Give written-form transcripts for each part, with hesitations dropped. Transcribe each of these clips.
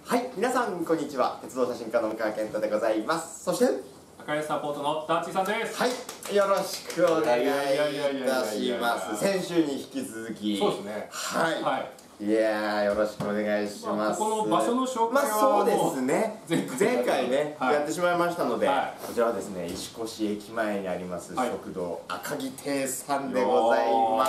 はい、皆さんこんにちは。鉄道写真家の向川健太でございます。そして赤江サポートのダッチーさんです。 はい、よろしくお願いいたします。先週に引き続き、 そうですね。 はい、いやー、よろしくお願いします。 ここの場所の紹介はそうですね、前回ね、やってしまいましたので、こちらはですね、石越駅前にあります食堂赤城亭さんでございます。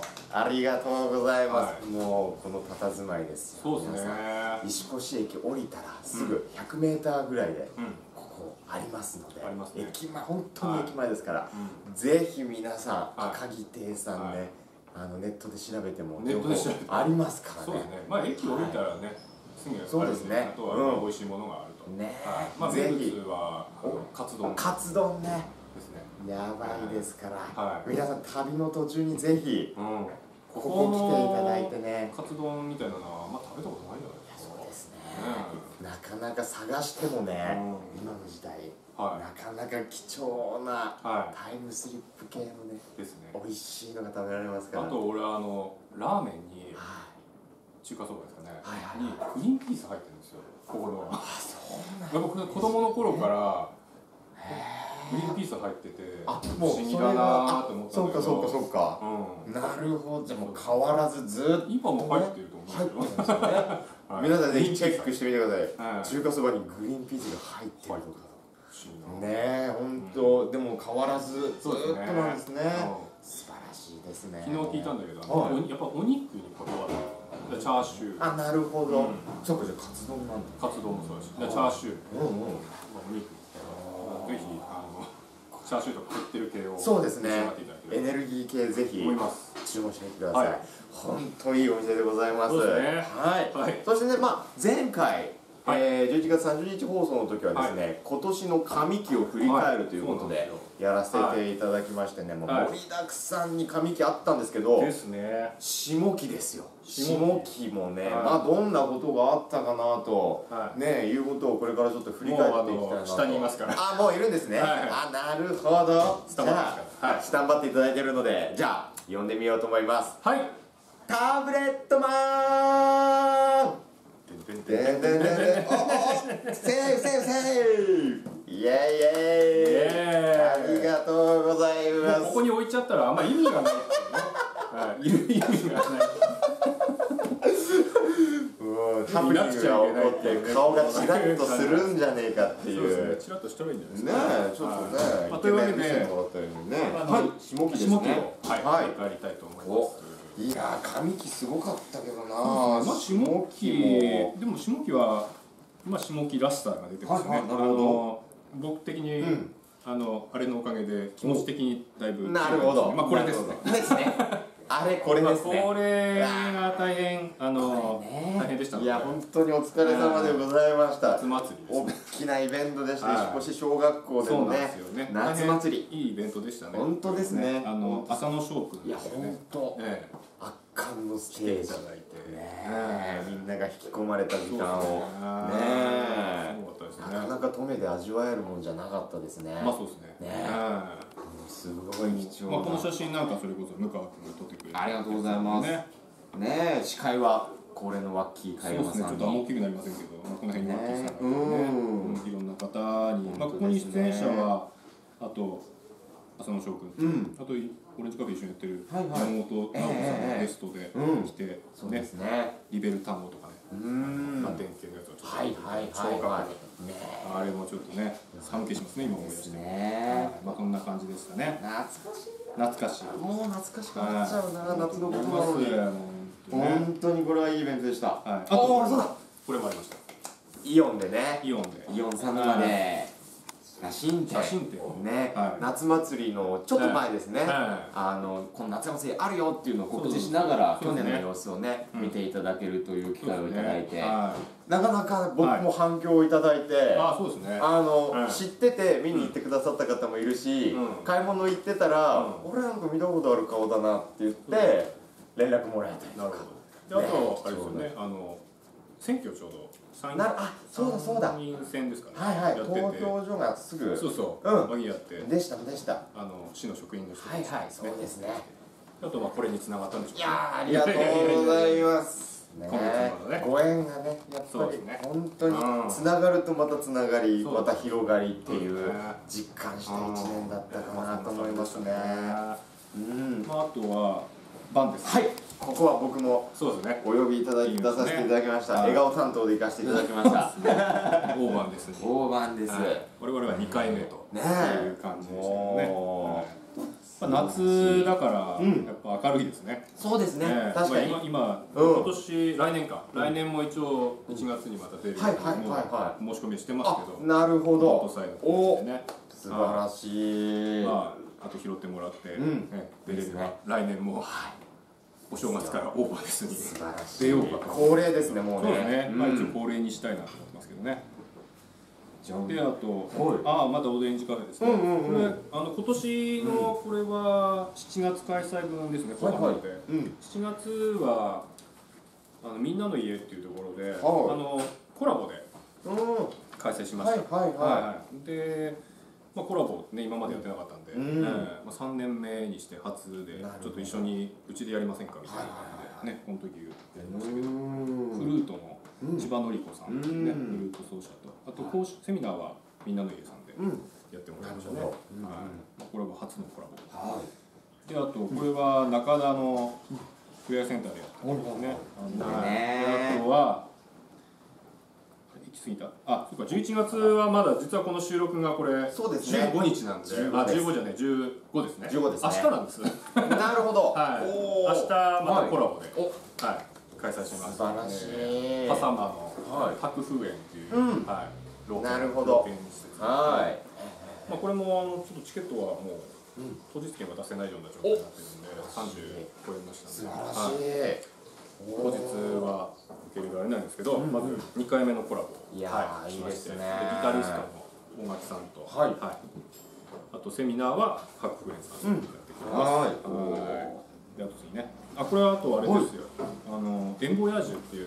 ありがとうございます。もうこの佇まいですよ。 そうですね。 石越駅降りたらすぐ100メーターぐらいでここありますので、駅前、本当に駅前ですから、ぜひ皆さん赤城亭さんね、ネットで調べてもありますからね。 そうですね。まあ駅降りたらね、すぐそうですね。 あとは美味しいものがあると。 ね。 まあ名物はカツ丼。 カツ丼ね。 ですね。 やばいですから、皆さん旅の途中にぜひここ来ていただいてね。 カツ丼みたいなのはあんま食べたことないんじゃないですか。 そうですね。なかなか探してもね、今の時代なかなか貴重なタイムスリップ系のね、美味しいのが食べられますから。 あと俺ラーメンに中華そばですかねにグリーンピース入ってるんですよ。ここの。あ、そうなんだ。僕子供の頃からグリーンピース入ってて不思議だなと思ったんだけど。 そうか。なるほど。じゃあもう変わらずずっと今も入ってると思うんですけど。 皆さんぜひチェックしてみてください。中華そばにグリーンピースが入ってるとか。ねえ、本当でも変わらずずっとなんですね。素晴らしいですね。 昨日聞いたんだけど、やっぱお肉にこだわる。チャーシュー。 あ、なるほど。そうか、じゃあカツ丼なんだ。 カツ丼もそうだし、チャーシュー。お肉。ぜひチャーシューとか入ってる系をそうですね。エネルギー系ぜひ注文してみてください。本当いいお店でございます。はい。そしてね、まあ前回11月30日放送の時はですね、今年の上期を振り返るということでやらせていただきましてね、もう盛りだくさんに上期あったんですけど、下期ですよ。下期もね、まあどんなことがあったかなとね、いうことをこれからちょっと振り返っていきたいなと。 下にいますから。 あ、もういるんですね。あ、なるほど。じゃあスタンバっていただいているので、じゃあ呼んでみようと思います。はい。タブレットマン。セーフセーフイエイイエイ、ありがとうございます。 ここに置いちゃったらあんま意味がないっていうね。いる意味がない。 ハプニングが起こって顔がチラッとするんじゃねえかっていう。 チラッとしたらいいんじゃないですかね。ちょっとね、 というわけで下期ですね。 はい、帰りたいと思います。 いやー、上期すごかったけどな。 まあ下期もでも下期はまあ下期らしさが出てますね。僕的にあれのおかげで気持ち的にだいぶ。 なるほど。 まあこれですね。 ですね。あれこれですね。 これが大変大変でしたので。 いや本当にお疲れ様でございました。 夏祭りですね。 大きなイベントでして、石越小学校でのね夏祭り、 いいイベントでしたね。 本当ですね。 浅野翔くん、 いや本当圧巻のステージいただいて、みんなが引き込まれた時間をね、なかなか登米で味わえるもんじゃなかったですね。 まあそうですね。 すごい貴重な。 この写真なんかそれこそ向川君が撮ってくれて、 ありがとうございます。ね、司会は恒例のワッキー海山さんに。 ちょっとあんま大きくなりませんけど、この辺にワッキーさんがね、いろんな方に、ここに出演者はあと浅野翔くん、あとオレンジカフェ一緒にやってる山本直子さんがゲストで来て、リベルタンゴとかね、電気のやつはちょっと超かっこよかった。あれもちょっとね、寒気しますね、今思い出して。こんな感じでしたね。懐かしい。 もう懐かしくなっちゃうな、夏のことなのに。本当にこれはいいイベントでした。 あとこれもありました。 イオンでね、 イオンさんまで写真展ね、夏祭りのちょっと前ですね、この夏祭りあるよっていうのを告知しながら去年の様子をね見ていただけるという機会をいただいて、なかなか僕も反響をいただいて、知ってて見に行ってくださった方もいるし、買い物行ってたら「俺なんか見たことある顔だな」って言って連絡もらえたりとか。 あとあれですよね、選挙ちょうど参院選ですかね。 はいはい、投票所がすぐ間に合ってでした市の職員の人はいはい、そうですね。 あとこれに繋がったんでしょうね。 いやー、ありがとうございます。ご縁がね、やっぱり本当につながるとまたつながり、また広がりっていう実感した1年だったかなと思いますね。 あとはバンです。 はい、ここは僕もお呼びいただき出させていただきました。笑顔担当で行かせていただきました。 大番ですね。 大番です。 我々は2回目という感じでしたね。夏だからやっぱ明るいですね。 そうですね。確かに今年来年か来年も一応1月にまた出る申し込みしてますけど。 なるほど。 お素晴らしい。 あと拾ってもらって出れれば来年もお正月からオーバーですに出ようかと。 恒例ですね、もうね。 そうですね。一応恒例にしたいなと思ってますけどね。で、あとまだオレンジカフェですね。これ今年のこれは7月開催分ですね。7月はみんなの家っていうところでコラボで開催しました。でコラボね、今までやってなかったんで、3年目にして初でちょっと一緒にうちでやりませんかみたいな感じでね、この時やりましたけど、フルートの千葉のりこさんね、フルート奏者と、あとセミナーはみんなの家さんでやってもらいましたね。これは初のコラボで、あとこれは中田のフレアセンターでやったんですね。あとはそうか、11月はまだ実はこの収録がこれ15日なんで、15じゃね、15ですね。 15ですね。 明日なんです。 なるほど。 明日またコラボで開催します。 素晴らしい。 笠間の白風園っていうなるほど。 これもちょっとチケットはもう当日券は出せないような状態になってるんで30超えましたね。 素晴らしい。 当日は受け入れられないんですけど、まず2回目のコラボをしまして、ギタリストの大垣さんと、あとセミナーは白フレンさんとやってきます。で、あと次ね、これはあとあれですよ、エンボヤージュっていう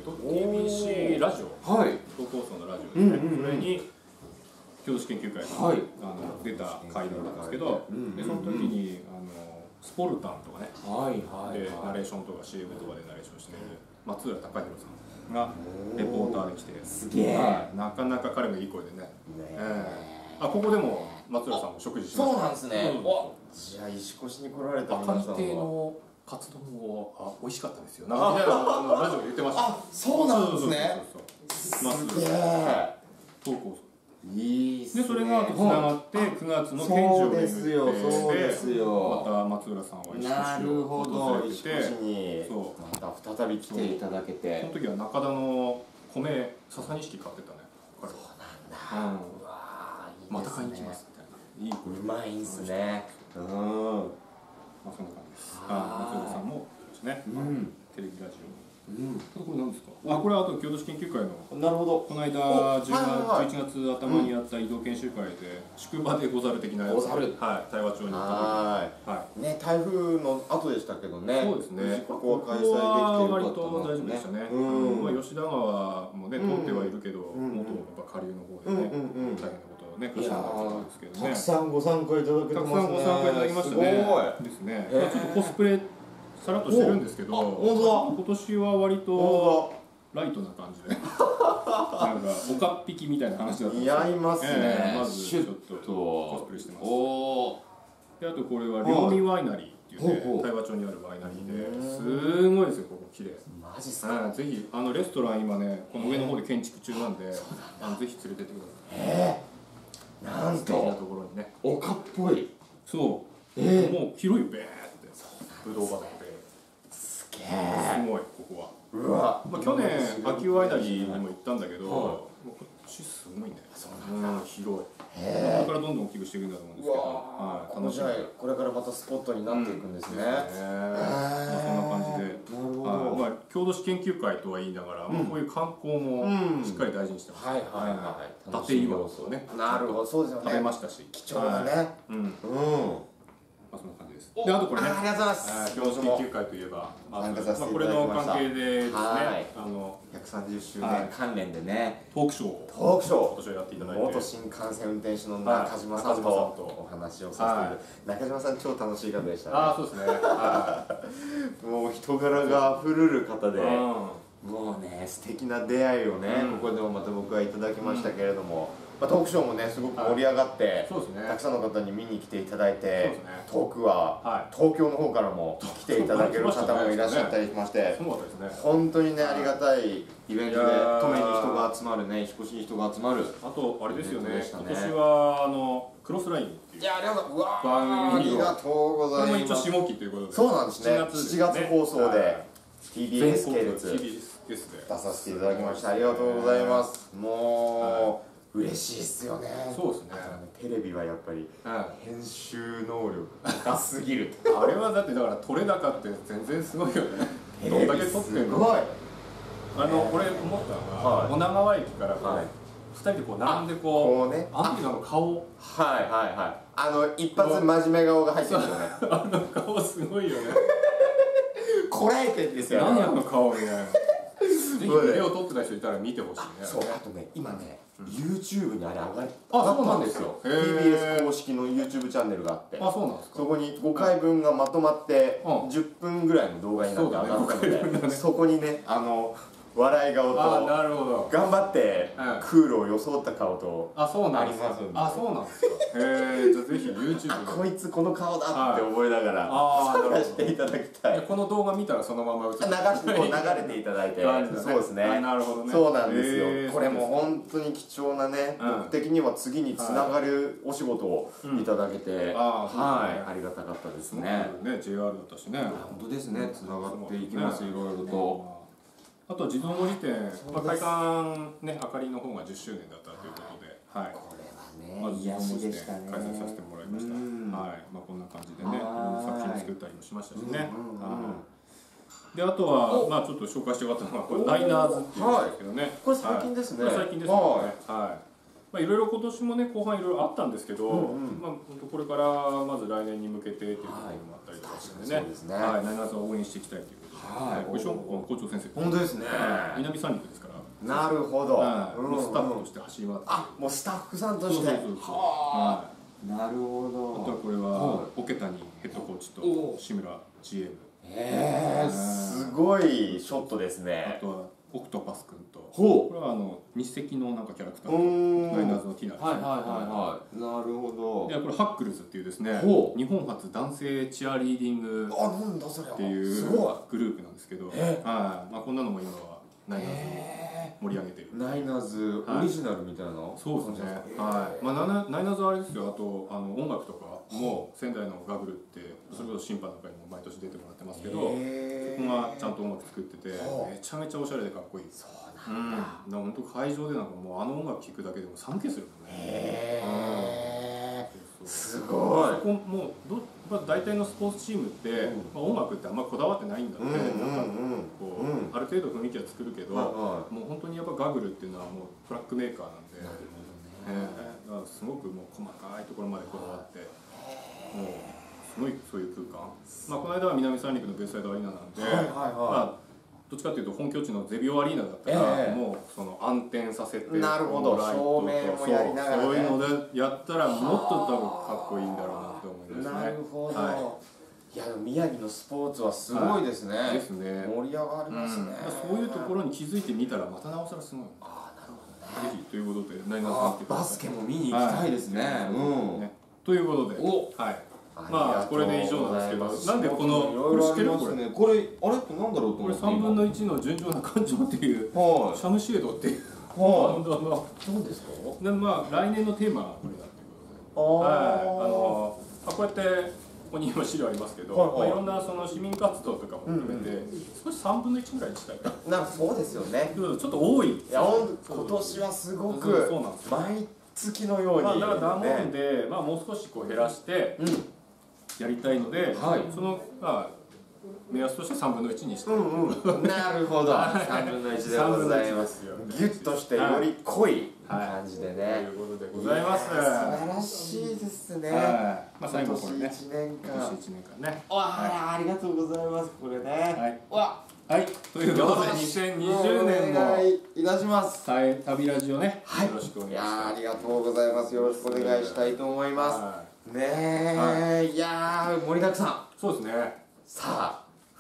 TBC ラジオ、東放送のラジオですね、それに郷土史研究会が出た回なんですけど、でその時にスポルタンとかね、でナレーションとか CM とかでナレーションしている松浦隆弘さんがレポーターで来て、 すげえ、 なかなか彼がいい声でね、ここでも松浦さんも食事しました。 そうなんですね。じゃあ石越に来られた皆さんは赤い亭のカツ丼も美味しかったですよ。なんかラジオで言ってました。 そうなんですね。 すげえ。投稿でそれがつながって9月の県庁を巡ってまた松浦さんは石越を訪れてて、 また再び来ていただけて、 その時は中田の米笹錦買ってたね。 そうなんだ。 また買いに来ますみたいな。いい声。 うまいんすね。 そんな感じです。松浦さんもですね。テレビラジオ。これ何ですか。これはあと郷土史研究会の。 なるほど。 この間11月頭にやった移動研修会で宿場でござる的なやつ。対話帳に行った時。 ね、台風の後でしたけどね。 そうですね。 ここは開催できてよかったな。 割と大丈夫でしたね。吉田川もね通ってはいるけど、元やっぱ下流の方でね大変なことをね、kashaなったんですけどね。 たくさんご参加いただけてますね。 たくさんご参加いただきましたね。ですね。ちょっとコスプレさらっとしてるんですけど、今年は割とライトな感じで、なんかおかっぴきみたいな話だったんですけど、 似合いますね。 まずちょっとコスプレしてます。で、あとこれは両見ワイナリーっていうね、対話町にあるワイナリーで、すごいですよ、ここ綺麗。 マジっすか。 ぜひレストラン今ね、この上の方で建築中なんで、ぜひ連れてってください。 なんと素敵なところにね。 おかっぽい。 そう。もう広いよ、べーって。ぶどう畑。 すげえ。 すごい、ここは。 うわ。 去年秋ワイナリーにも行ったんだけど、こっちすごいね。 そうなんだ。 広い。これからどんどん大きくしていくんだと思うんですけど、楽しみ。 これからまたスポットになっていくんですね。そんな感じで、郷土史研究会とは言いながら、こういう観光もしっかり大事にしてます。伊達岩をね。 なるほど、そうですよね。 食べましたし、 貴重なね。 そんな感じです。で、あとこれね、 ありがとうございます。 郷土史研究会といえば、これの関係でですね、 130周年関連でね、 トークショーを今年はやっていただいて、 元新幹線運転手の中島さんとお話をさせて、中島さん超楽しい方でしたね。 そうですね。 もう人柄があふれる方で、 もうね素敵な出会いをね、ここでもまた僕はいただきましたけれども、トークショーもねすごく盛り上がって、たくさんの方に見に来ていただいて、トークは東京の方からも来ていただける方もいらっしゃったりしまして、本当にねありがたいイベントで、登米に人が集まるね、引っ越しに人が集まる。 あとあれですよね、今年はクロスラインっていうありがとうございます。 これも一応下期ということで、 そうなんですね、7月放送で TBS 系列出させていただきました。ありがとうございます。もう嬉しいっすよね。 そうですね。 テレビはやっぱり編集能力高すぎる。 あれはだってだから撮れ高って全然すごいよね。どんだけ撮ってんの。 すごい。 俺思ったのが、女川駅から2人でこう並んでこうアンビガの顔、 一発真面目顔が入ってるよね。 あの顔すごいよね。 こらえてんですよ。 何あの顔みたいな。ぜひビデオ撮ってた人いたら見てほしいね。 そう、あとね今ね YouTube にあれ上がったんですよ。 TBS 公式の YouTube チャンネルがあって、そこに5回分がまとまって10分ぐらいの動画になって上がったので、そこにね笑い顔と頑張ってクールを装った顔とありますんで。 あ、そうなんですか。じゃあぜひ YouTube でこいつこの顔だって覚えながら探していただきたい。 この動画見たらそのまま流れていただいて、そうですね、 なるほどね、 そうなんですよ。これも本当に貴重なね、僕的には次につながるお仕事をいただけて、ありがたかったですね。 JR だったしね。 本当ですね、つながっていきます、いろいろと。 あと自動森店、開館ね、あかりの方が10周年だったということで、 これはね癒しでしたね。 開催させてもらいました。こんな感じでね、作品作ったりもしましたしね。で、あとはちょっと紹介してよかったのはこれダイナーズっていうんですけどね。 これ最近ですね。 これ最近ですね。いろいろ今年もね後半いろいろあったんですけど、これからまず来年に向けてっていうところもあったりとかしてね、ダイナーズを応援していきたいということで。これ校長先生。 本当ですね。 南三陸ですから。 なるほど。 スタッフとして走り回って。 もうスタッフさんとして。なるほど。 あとはこれは桶谷ヘッドコーチと志村 GM。 すごいショットですね。 あとはオクトパス君と。これは日赤のなんかキャラクターとダイナーズのティナですね。 なるほど。 でこれハックルズっていうですね、日本初男性チアリーディングっていうグループなんですけど、こんなのも今はナイナーズ盛り上げてる。 ナイナーズオリジナルみたいな。 そうですね。ナイナーズはあれですよ。あと音楽とかも仙台のガグルってそれこそ審判の会にも毎年出てもらってますけど、そこがちゃんと音楽作っててめちゃめちゃおしゃれでかっこいい。そうなんだ。本当会場でなんかもう音楽聴くだけでも寒気するもんね。 すごい。 そこもう大体のスポーツチームって音楽ってあんまこだわってないんだって。ある程度雰囲気は作るけど、もう本当にやっぱガグルっていうのはもうトラックメーカーなんで、すごくもう細かいところまでこだわって、もうすごいそういう空間。この間は南三陸のベイサイドアリーナなんで、どっちかというと本拠地のゼビオアリーナだったらもうその暗転させて、 なるほど、照明もやりながらね、 そういうのでやったらもっと多分かっこいいんだろうなって思いますね。 なるほど。いや宮城のスポーツはすごいですね。 ですね。 盛り上がりますね。 そういうところに気づいてみたらまたなおさらすごい。 ああ、なるほどね。 ぜひということでナイナーズさんってバスケも見に行きたいですね。 ということで、これで以上なんですけど、なんでこれ知ってる？ これあれってなんだろうと思って。 これ3分の1の純情な感情っていうシャムシエドっていうバンドの。 そうですか？ で来年のテーマがこれだっていうことで、こうやってここに今資料ありますけど、いろんなその市民活動とかも含めて少し3分の1ぐらいにしたいかな。そうですよね。 ちょっと多い。 今年はすごく毎月のように。 だからだもんでもう少しこう減らしてやりたいので、その目安として3分の1にして。 なるほど。3分の1でございます。ギュッとしてより濃い感じでね。 ということでございます。素晴らしいですね。 最後これね。 1年間。 今年1年間ね。 ありがとうございます。これね。 はい。ということで2020年のお願いいたします。 旅ラジオね。よろしくお願いします。 ありがとうございます。よろしくお願いしたいと思います。ねえ、いや盛りだくさん。 そうですね。 さあ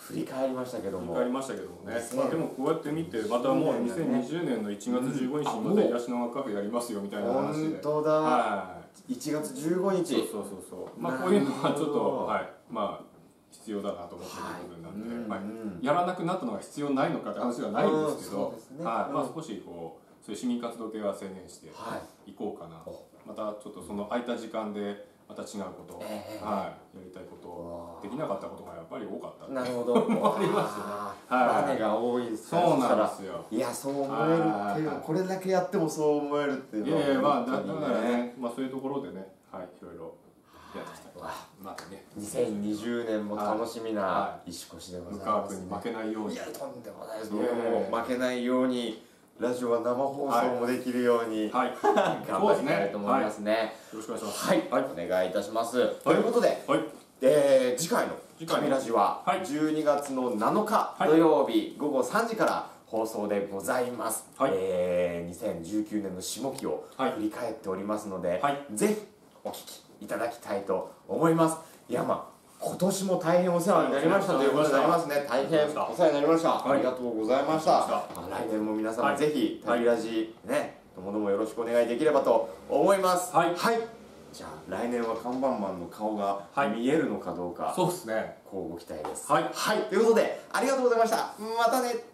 振り返りましたけども。 振り返りましたけどもね。まあでもこうやって見て、またもう2020年の1月15日にまた癒しの輪カフェやりますよみたいな話で。 本当だ。はい。1月15日。 そう。まあこういうのはちょっと、はい、まあ必要だなと思っている部分なんで、やらなくなったのが必要ないのかって話はないんですけど、はい、まあ少しこうそういう市民活動系は専念していこうかな。またちょっとその空いた時間でまた違うこと、はい、やりたいことできなかったことがやっぱり多かった。 なるほど。 もありますよね。 バネが多いです。 そうなんですよ。 いや、そう思えるっていう、これだけやってもそう思えるっていうのは。 いやまあだからね、まあそういうところでね、はい、いろいろやってきた。またね。 2020年も楽しみな石越でございます。 向川君に負けないように。 いや、とんでもないです。僕も負けないように。ラジオは生放送もできるように頑張りたいと思いますね。 よろしくお願いします。 はい、お願いいたします。ということで、次回の旅ラジは12月の7日土曜日午後3時から放送でございます。2019年の下期を振り返っておりますので、ぜひお聞きいただきたいと思います。いや、まあ今年も大変お世話になりましたということになりますね。大変お世話になりました。ありがとうございました。来年も皆様ぜひ旅ラジね、ともどもよろしくお願いできればと思います。はい。じゃあ来年は看板マンの顔が見えるのかどうか。 そうですね。 乞うご期待です。はい。ということでありがとうございました。またね。